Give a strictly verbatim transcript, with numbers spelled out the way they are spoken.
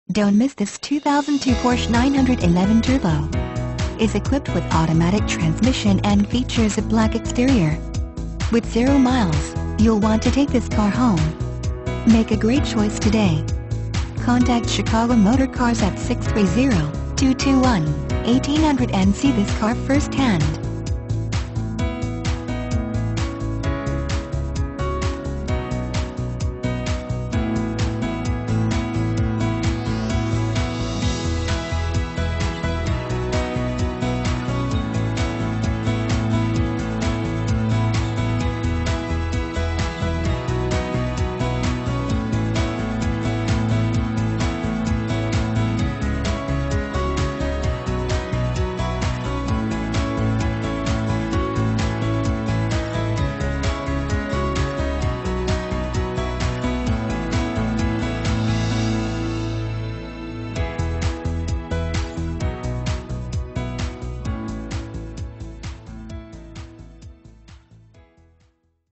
Don't miss this two thousand two Porsche nine eleven Turbo. Is equipped with automatic transmission and features a black exterior. With zero miles, you'll want to take this car home. Make a great choice today. Contact Chicago Motor Cars at six three zero, two two one, one eight zero zero and see this car firsthand.